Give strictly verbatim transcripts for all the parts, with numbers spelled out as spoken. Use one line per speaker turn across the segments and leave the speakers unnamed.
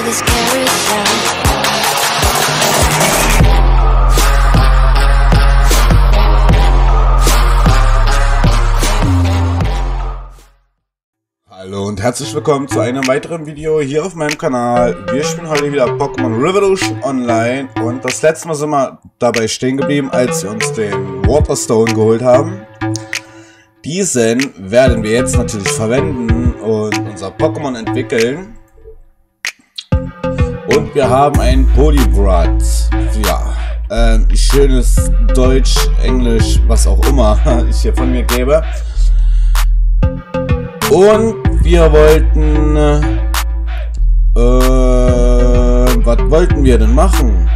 this carousel.
Hallo und herzlich willkommen zu einem weiteren Video hier auf meinem Kanal. Wir spielen heute wieder Pokémon Revolution Online und das letzte Mal sind wir dabei stehen geblieben, als wir uns den Waterstone geholt haben. Diesen werden wir jetzt natürlich verwenden und unser Pokémon entwickeln. Und wir haben ein Poliwrath. Ja, ähm, schönes Deutsch, Englisch, was auch immer ich hier von mir gebe. Und wir wollten, äh, was wollten wir denn machen?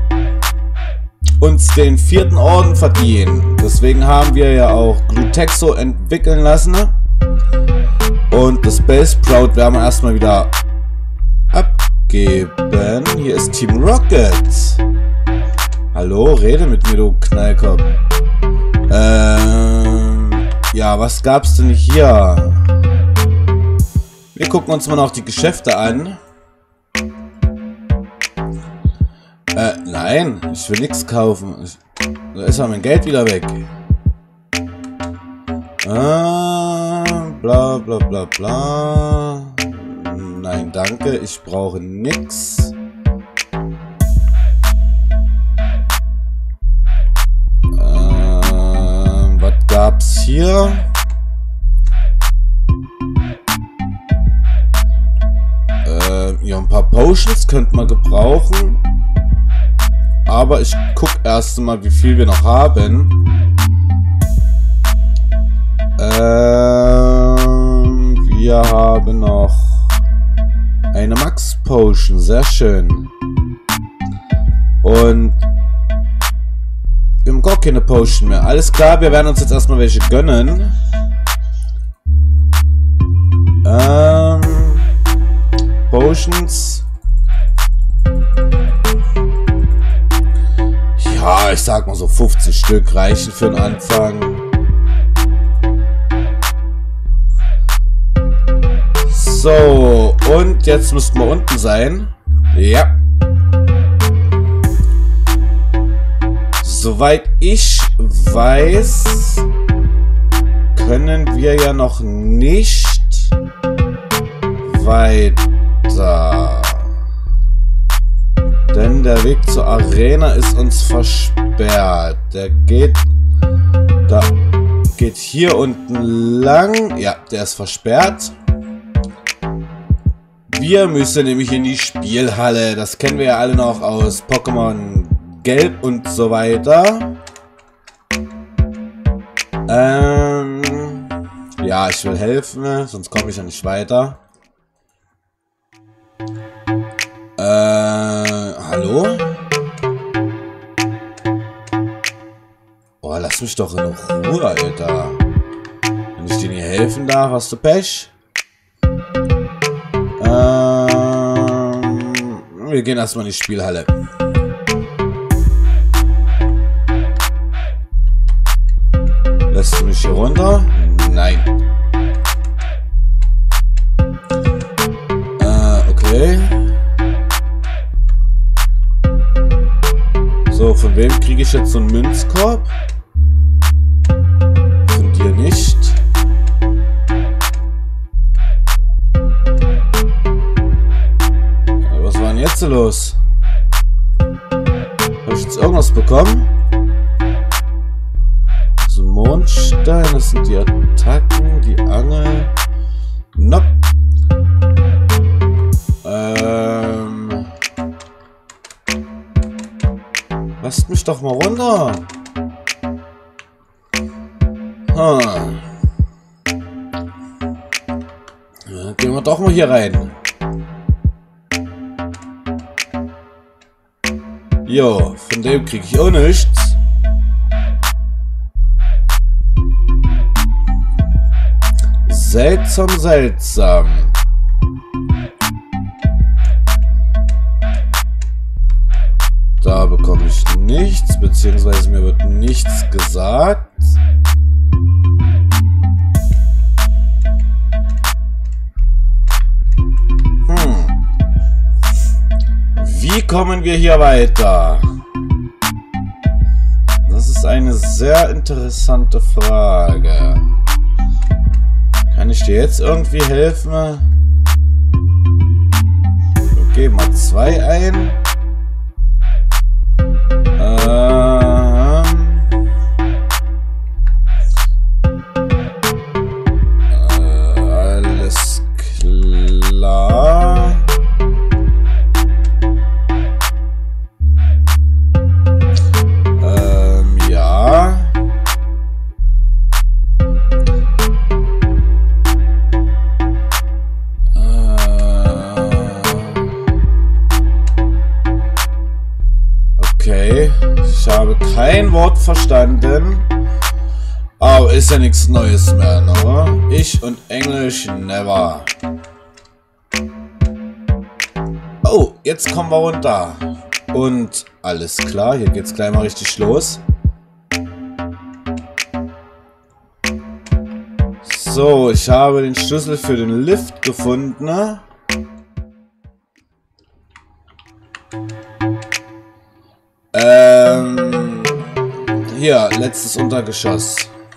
Uns den vierten Orden verdienen. Deswegen haben wir ja auch Glutexo entwickeln lassen. Und das Base Sprout werden wir erstmal wieder abgeben. Hier ist Team Rocket. Hallo, rede mit mir, du Knallkopf. Ähm, ja, was gab's denn hier? Wir gucken uns mal noch die Geschäfte an. Äh, nein, ich will nichts kaufen. Ich, da ist ja mein Geld wieder weg. Ah, bla bla bla bla. Nein, danke, ich brauche nichts. Äh, was gab's hier? Ja, ein paar Potions könnte man gebrauchen. Aber ich gucke erst mal, wie viel wir noch haben. Ähm, wir haben noch eine Max Potion. Sehr schön. Und wir haben gar keine Potion mehr. Alles klar, wir werden uns jetzt erstmal welche gönnen. Ähm... Potions. Ja, ich sag mal so fünfzig Stück reichen für den Anfang. So, und jetzt müssten wir unten sein. Ja. Soweit ich weiß, können wir ja noch nicht weiter. Denn der Weg zur Arena ist uns versperrt. Der geht da geht hier unten lang. Ja, der ist versperrt. Wir müssen nämlich in die Spielhalle. Das kennen wir ja alle noch aus Pokémon Gelb und so weiter. Ähm, ja, ich will helfen, sonst komme ich ja nicht weiter. Äh, hallo? Oh, lass mich doch in Ruhe, Alter. Wenn ich dir nicht helfen darf, hast du Pech? Ähm, wir gehen erstmal in die Spielhalle. Lässt du mich hier runter? Nein. Äh, okay. So, von wem kriege ich jetzt so einen Münzkorb? Von dir nicht. Aber was war denn jetzt so los? Habe ich jetzt irgendwas bekommen? So ein Mondstein, das sind die Attacken, die Angel. Nope. Ähm... Lasst mich doch mal runter. Hm. Ja, gehen wir doch mal hier rein. Jo, von dem kriege ich auch nichts. Seltsam, seltsam. Da bekomme ich nichts, beziehungsweise mir wird nichts gesagt. Hm. Wie kommen wir hier weiter? Das ist eine sehr interessante Frage. Kann ich dir jetzt irgendwie helfen? Okay, mal zwei ein. Ähm. Äh, alles klar. Ähm, ja. Okay, ich habe kein Wort verstanden, aber ist ja nichts Neues mehr, ne? Ich und Englisch never. Oh, jetzt kommen wir runter. Und alles klar, hier geht's gleich mal richtig los. So, ich habe den Schlüssel für den Lift gefunden, ne? Ähm, hier, letztes Untergeschoss.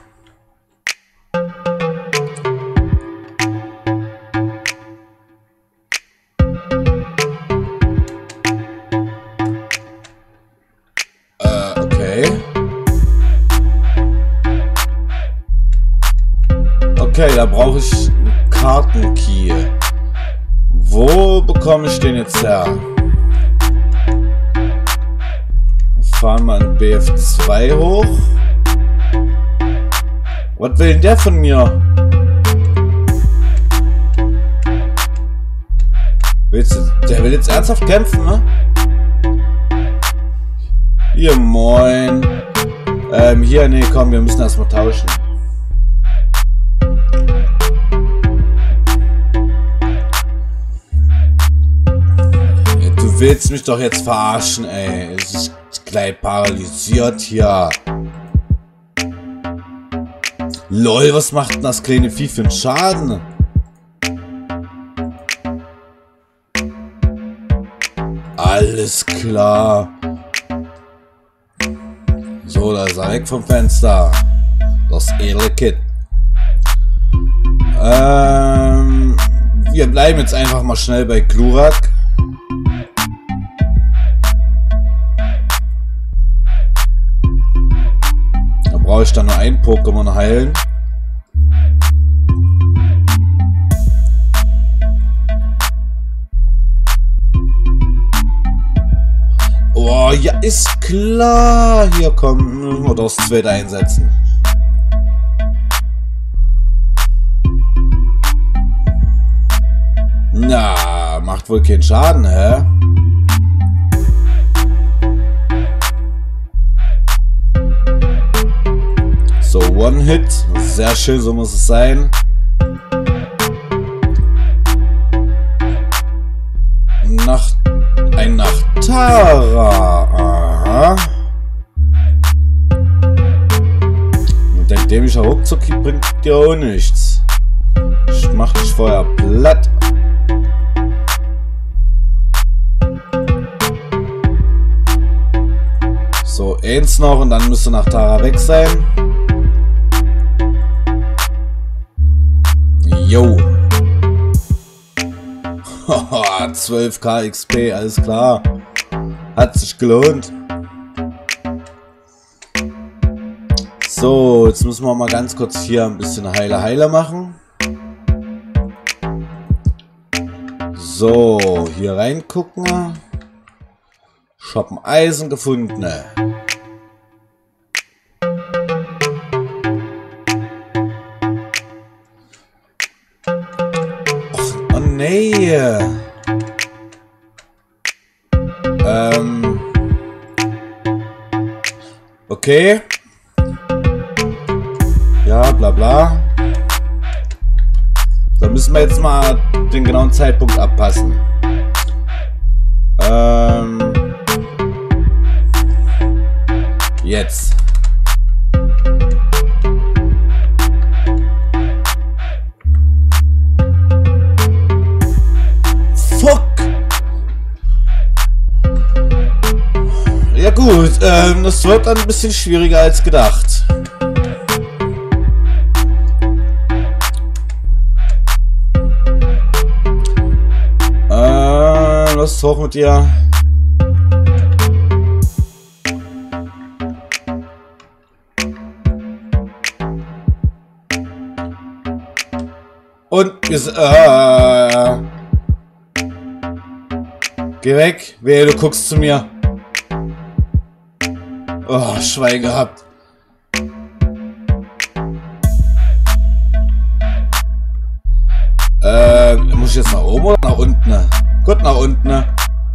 Äh, okay. Okay, da brauche ich einen Kartenkey. Wo bekomme ich den jetzt her? Fahren wir in B F zwei hoch. Was will denn der von mir? Willst du, der will jetzt ernsthaft kämpfen, ne? Hier, moin. Ähm, hier, nee, komm, wir müssen erstmal tauschen. Du willst mich doch jetzt verarschen, ey. Es ist gleich paralysiert hier. Lol, was macht denn das kleine Vieh für einen Schaden? Alles klar. So, da ist er weg vom Fenster. Das edle Kid. Ähm, wir bleiben jetzt einfach mal schnell bei Glurak. Brauche ich dann nur ein Pokémon heilen. Oh, ja, ist klar. Hier, komm, müssen wir das zweite einsetzen. Na, macht wohl keinen Schaden, hä? So, One-Hit. Sehr schön, so muss es sein. Nach, ein Nachtara. Aha. Und ein dämlicher Ruckzuck bringt dir auch nichts. Ich mach dich vorher platt. So, eins noch und dann müsste Nachtara weg sein. Jo. zwölf K X P, alles klar. Hat sich gelohnt. So, jetzt müssen wir mal ganz kurz hier ein bisschen Heiler Heiler machen. So, hier reingucken. Shoppen Eisen gefunden. Oh nee. Ähm. Okay. Ja, bla bla. Da müssen wir jetzt mal den genauen Zeitpunkt abpassen. Ähm. Jetzt. Fuck! gut, ähm, das wird dann ein bisschen schwieriger als gedacht. Äh, was ist hoch mit dir? Und wir sind, äh, geh weg, wehe, du guckst zu mir. Oh, Schwein gehabt. Äh, muss ich jetzt nach oben oder nach unten? Ne? Gut, nach unten. Ne?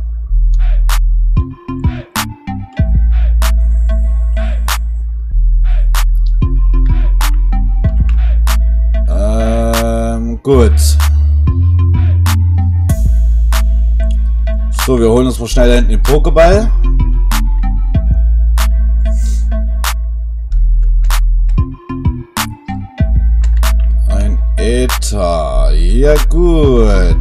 Ähm, gut. So, wir holen uns mal schnell da hinten den Pokéball. Ein Ether. Ja, gut.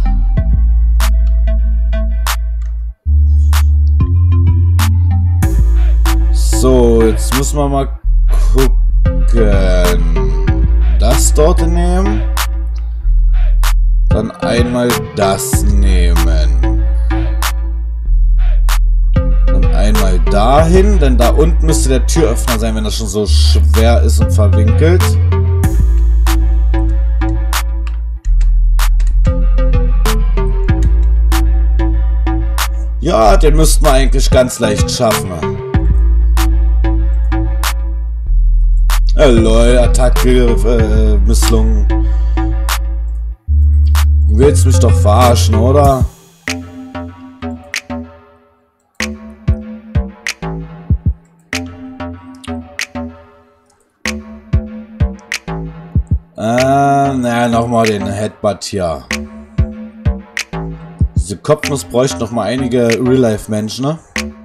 So, jetzt müssen wir mal gucken. Das dort nehmen. Dann einmal das nehmen. Dann einmal dahin, denn da unten müsste der Türöffner sein, wenn das schon so schwer ist und verwinkelt. Ja, den müssten wir eigentlich ganz leicht schaffen. Äh, lol, Attacke äh, misslungen. Du willst mich doch verarschen, oder? Äh, naja, nochmal den Headbutt hier. Diese Kopfnuss bräuchte noch mal einige Real-Life-Menschen, ne?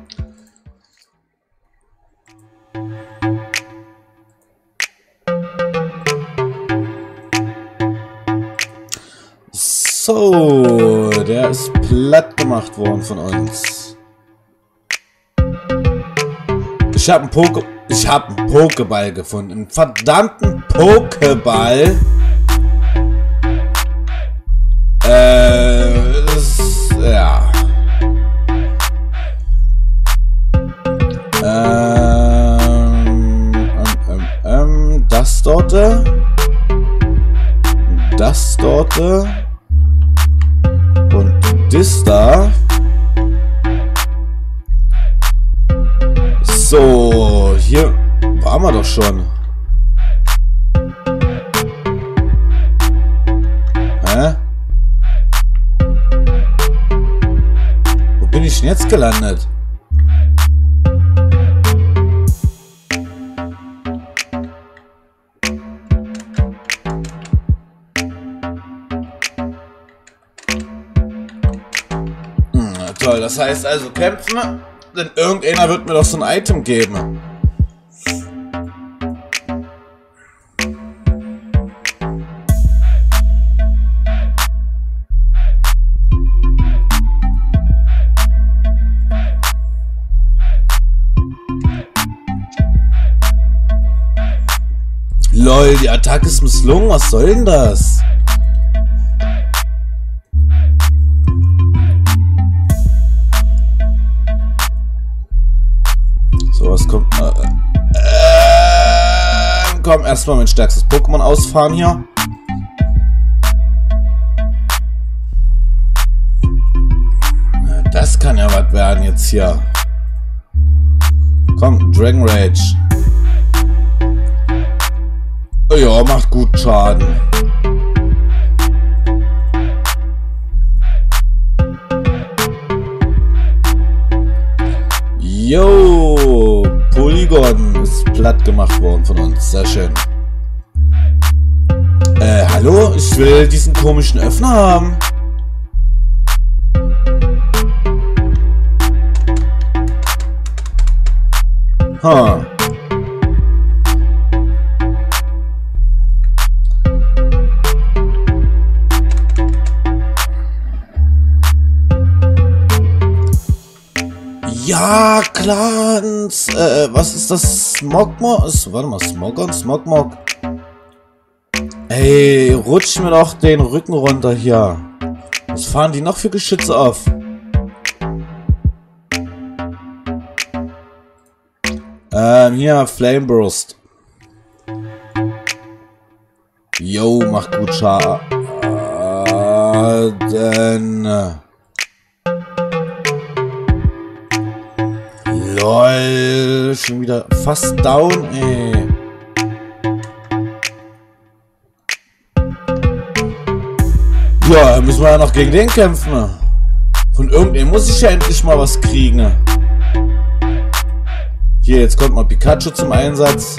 So, der ist platt gemacht worden von uns. Ich habe einen Poke, ich habe einen Pokéball gefunden, einen verdammten Pokéball. Äh, das, ja. Ähm, ähm, ähm, das dort, das dort. Und das da. So, hier waren wir doch schon. Hä? Wo bin ich denn jetzt gelandet? Toll, das heißt also kämpfen, denn irgendeiner wird mir doch so ein Item geben. Lol, die Attacke ist misslungen, was soll denn das? So, was kommt? Äh, äh, komm, erstmal mein stärkstes Pokémon ausfahren hier. Das kann ja was werden jetzt hier. Komm, Dragon Rage. Ja, macht gut Schaden. Yo, Polygon ist platt gemacht worden von uns. Sehr schön. Äh, hallo? Ich will diesen komischen Öffner haben. Ha. Ja, Clans. Äh, was ist das? Smogmog? Warte mal, Smogon? Smogmog? Ey, rutsch mir doch den Rücken runter hier. Was fahren die noch für Geschütze auf? Ähm, hier, Flameburst. Yo, mach gut Schaden. LOL, schon wieder fast down, ey. Ja, müssen wir ja noch gegen den kämpfen. Von irgendeinem muss ich ja endlich mal was kriegen. Hier, jetzt kommt mal Pikachu zum Einsatz.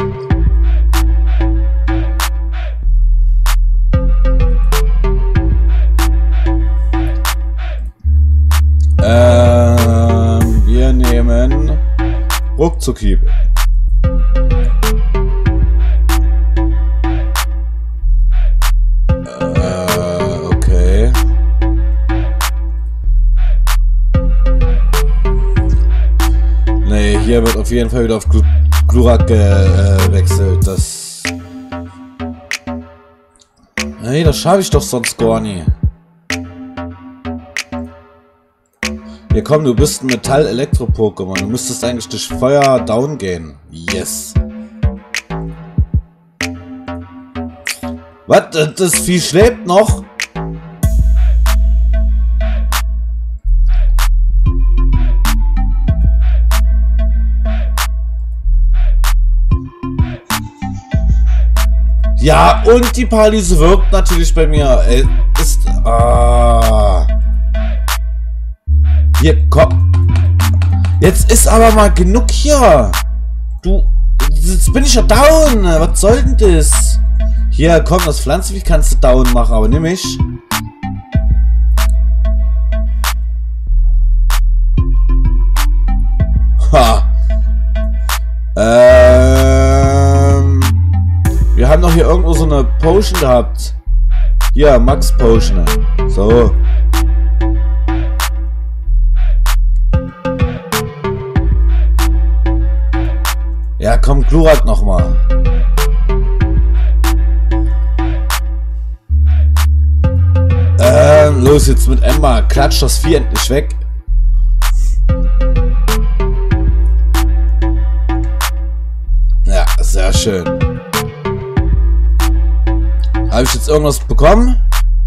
Ähm, wir nehmen Ruckzuckhieb. Äh, okay. Nee, hier wird auf jeden Fall wieder auf Gl Glurak gewechselt. Das. Hey, das schaffe ich doch sonst gar nie. Hier komm, du bist ein Metall-Elektro-Pokémon. Du müsstest eigentlich durch Feuer down gehen. Yes. Was? Das Vieh schläft noch? Ja, und die Paralyse wirkt natürlich bei mir. Ey, ist... Ah... Hier, komm. Jetzt ist aber mal genug hier. Du, jetzt bin ich ja down. Was soll denn das? Hier, komm, das Pflanzenvieh kannst du down machen, aber nimm ich. Ha. Ähm. Wir haben doch hier irgendwo so eine Potion gehabt. Hier, Max Potion. So. Ja, komm, Glurak nochmal. Ähm, los jetzt mit Emma. Klatsch das Vieh endlich weg. Ja, sehr schön. Habe ich jetzt irgendwas bekommen?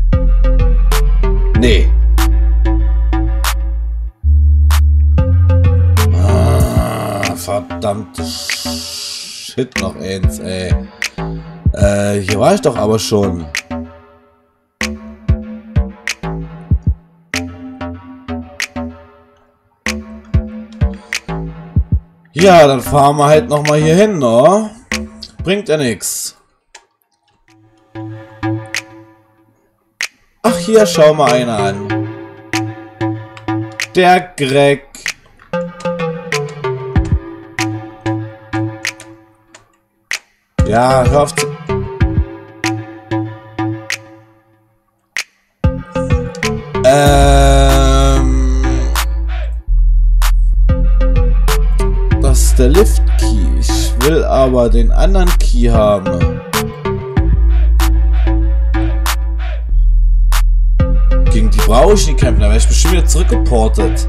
Nee. Ah, verdammte Shit, noch eins, ey. Äh, hier war ich doch aber schon. Ja, dann fahren wir halt nochmal hier hin, ne? Bringt ja nix. Ach, hier, schau mal einer an. Der Greg. Ja, hör auf zu... Ähm... Das ist der Lift-Key. Ich will aber den anderen Key haben. Gegen die brauche ich nicht kämpfen, da werde ich bestimmt wieder zurückgeportet.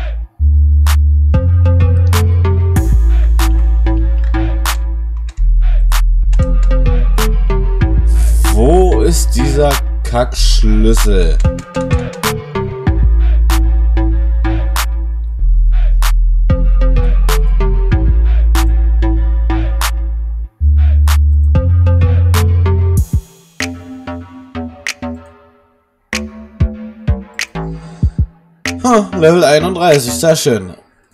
Wo ist dieser Kackschlüssel? Huh, Level einunddreißig, sehr schön.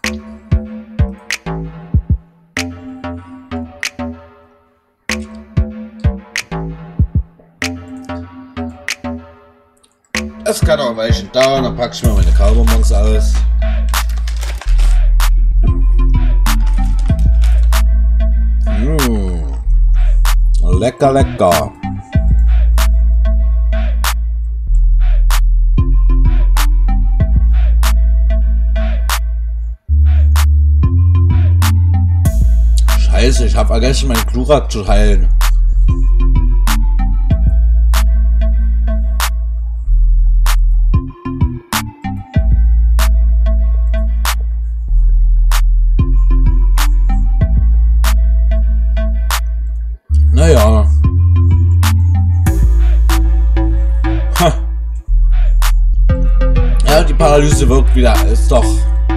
Das kann auch ein Weilchen dauern, dann packe ich mir meine Kaubonbons aus. Mmh. Lecker, lecker. Scheiße, ich habe vergessen, meinen Glurak zu heilen. Naja. Ha. Ja, die Paralyse wirkt wieder. Ist doch...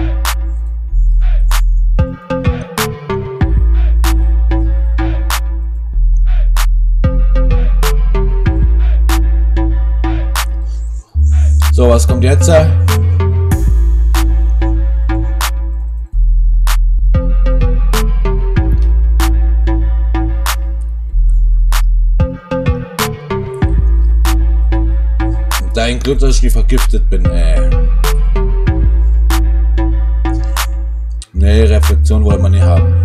So, was kommt jetzt? Dein Glück, dass ich nie vergiftet bin, ey. Nee, Reflexion wollen wir nicht haben.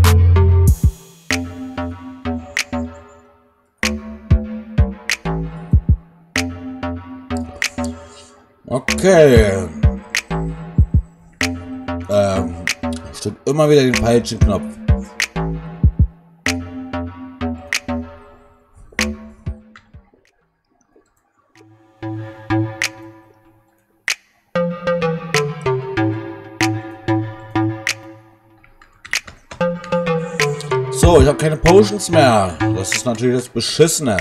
Okay. Ähm, ich drück immer wieder den falschen Knopf. So, ich habe keine Potions mehr. Das ist natürlich das Beschissene.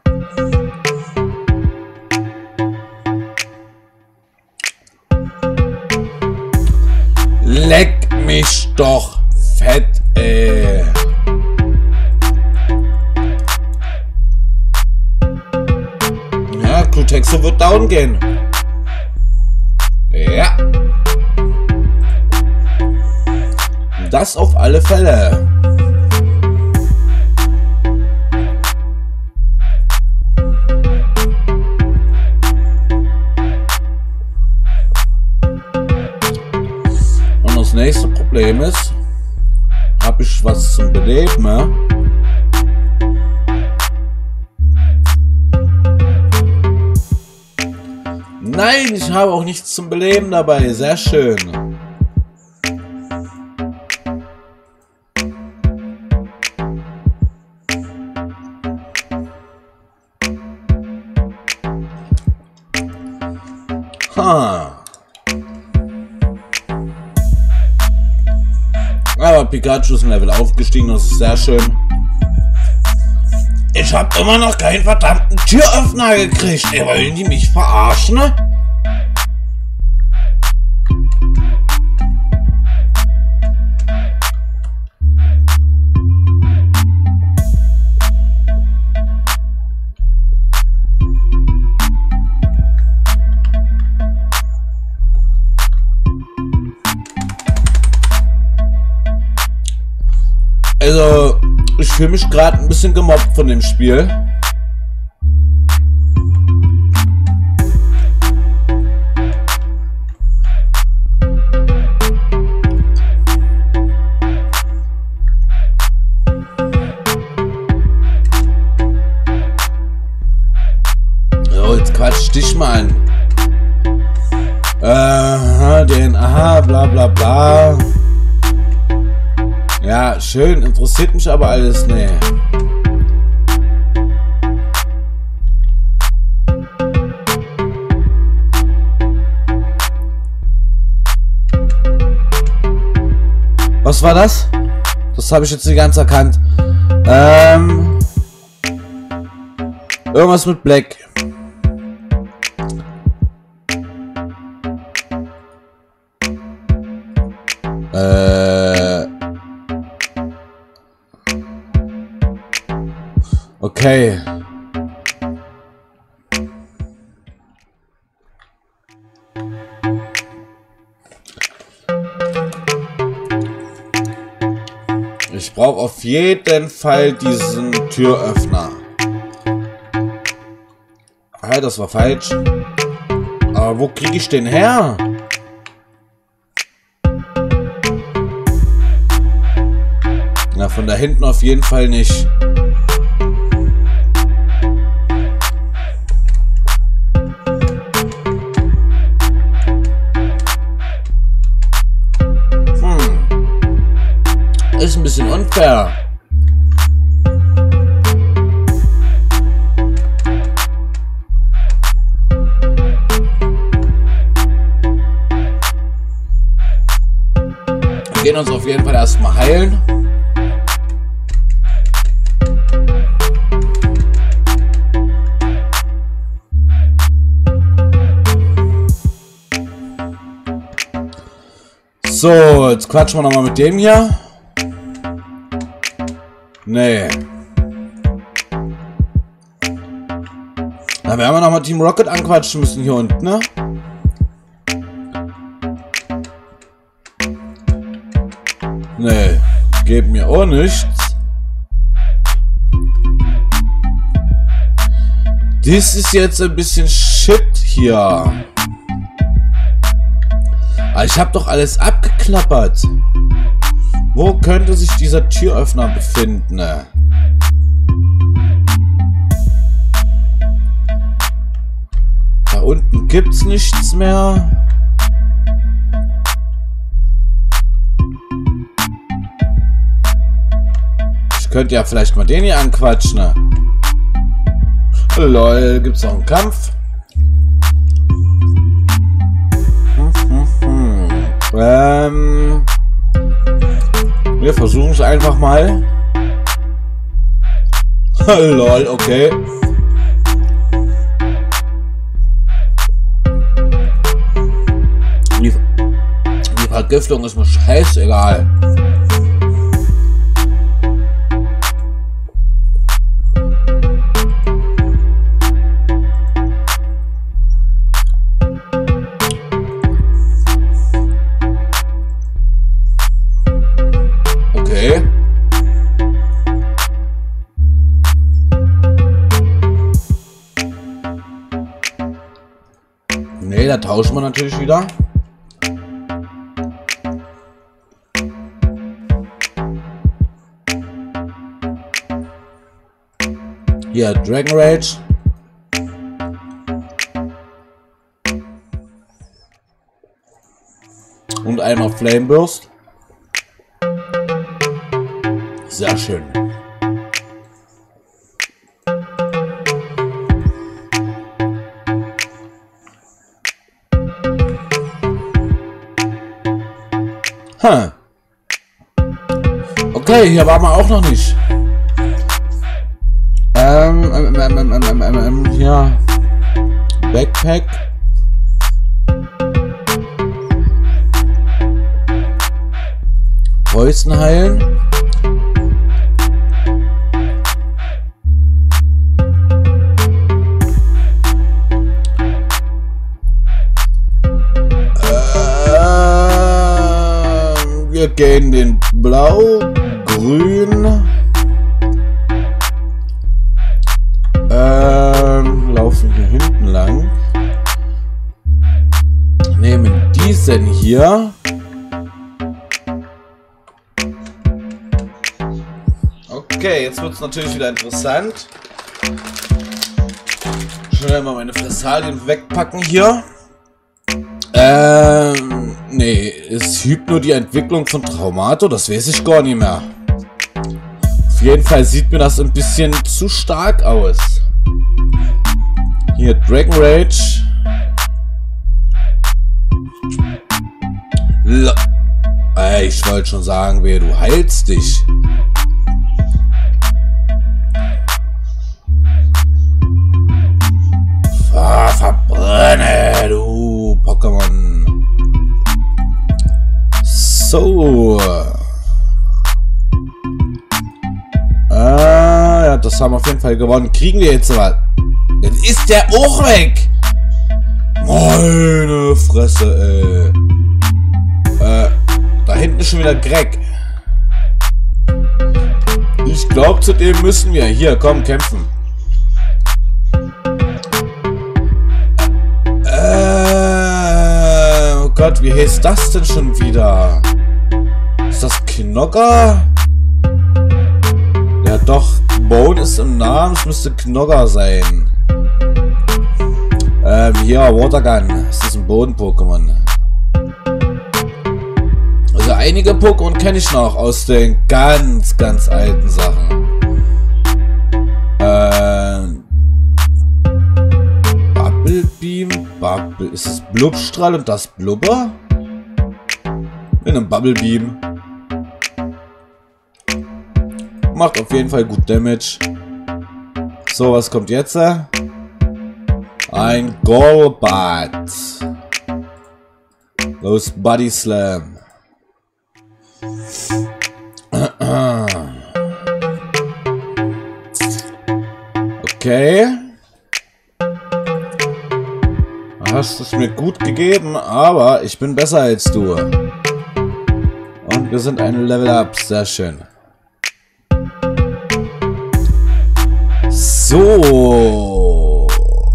Leck mich doch fett, ey. Ja, Clutexo wird down gehen. Ja. Das auf alle Fälle. Das nächste Problem ist, habe ich was zum Beleben? Ne? Nein, ich habe auch nichts zum Beleben dabei. Sehr schön. Ha. Aber Pikachu ist ein Level aufgestiegen, das ist sehr schön. Ich habe immer noch keinen verdammten Türöffner gekriegt. Ey, wollen die mich verarschen? Ne? Also, ich fühle mich gerade ein bisschen gemobbt von dem Spiel. So, jetzt quatsch dich mal an. Äh, den, aha, bla bla bla. Ja, schön, interessiert mich aber alles, ne. Was war das? Das habe ich jetzt nicht ganz erkannt. Ähm. Irgendwas mit Black. Äh. Okay. Ich brauche auf jeden Fall diesen Türöffner. Ah, das war falsch. Aber wo kriege ich den her? Na, von da hinten auf jeden Fall nicht. Ist ein bisschen unfair. Wir gehen uns auf jeden Fall erstmal heilen. So, jetzt quatschen wir nochmal mit dem hier. Nee. Da werden wir nochmal Team Rocket anquatschen müssen hier unten, ne? Nee, geben mir auch nichts. Das ist jetzt ein bisschen shit hier. Aber ich habe doch alles abgeklappert. Wo könnte sich dieser Türöffner befinden? Da unten gibt's nichts mehr. Ich könnte ja vielleicht mal den hier anquatschen. Ne? Lol, gibt's noch einen Kampf? Hm, hm, hm. Ähm, wir versuchen es einfach mal. Lol, okay. Die, die Vergiftung ist mir scheißegal. Okay. Nee, da tauschen wir natürlich wieder. Hier, Dragon Rage. Und einmal Flame Burst. Sehr schön. Huh. Okay, hier waren wir auch noch nicht. Ähm, ähm, ähm, ähm, ähm, ähm, ähm, hier. Backpack. Preußen heilen. Wir gehen den Blau, Grün, ähm, laufen hier hinten lang, nehmen diesen hier, okay, jetzt wird es natürlich wieder interessant, schnell mal meine Fressalien wegpacken hier. Ähm, nee, es übt nur die Entwicklung von Traumato, das weiß ich gar nicht mehr. Auf jeden Fall sieht mir das ein bisschen zu stark aus. Hier, Dragon Rage. L Ey, ich wollte schon sagen, wer du heilst dich. Ah, verbrenne, du Pokémon. So. Ah, ja, das haben wir auf jeden Fall gewonnen. Kriegen wir jetzt was? Jetzt ist der auch weg. Meine Fresse, ey. Äh, da hinten ist schon wieder Greg. Ich glaube, zu dem müssen wir. Hier, komm, kämpfen. Oh Gott, wie heißt das denn schon wieder? Ist das Knogger? Ja doch, Bone ist im Namen, es müsste Knogger sein. Ähm, hier, Watergun. Das ist ein Boden-Pokémon. Also einige Pokémon kenne ich noch aus den ganz, ganz alten Sachen. Ähm... Bubble Beam, Bubble, ist es Blubstrahl und das Blubber? In einem Bubble Beam. macht auf jeden Fall gut Damage. So, was kommt jetzt? Ein Golbat. Los, Body Slam. Okay. Hast es mir gut gegeben, aber ich bin besser als du. Und wir sind ein Level Up. Sehr schön. So.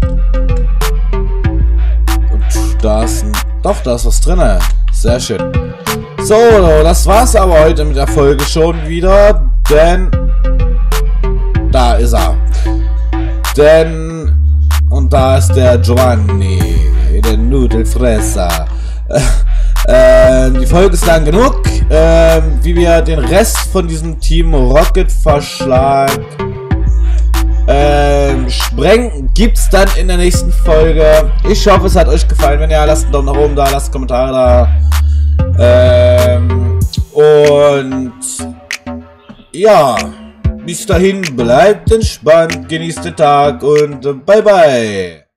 Und da ist ein... Doch, da ist was drin. Sehr schön. So, das war's aber heute mit der Folge schon wieder. Denn... Da ist er. Denn... Und da ist der Giovanni. Der Nudelfresser. Äh, die Folge ist lang genug. Äh, wie wir den Rest von diesem Team Rocket Verschlag äh, sprengen, gibt's dann in der nächsten Folge. Ich hoffe, es hat euch gefallen. Wenn ja, lasst einen Daumen nach oben da, lasst Kommentare da. Ähm, und ja, bis dahin, bleibt entspannt, genießt den Tag und bye bye.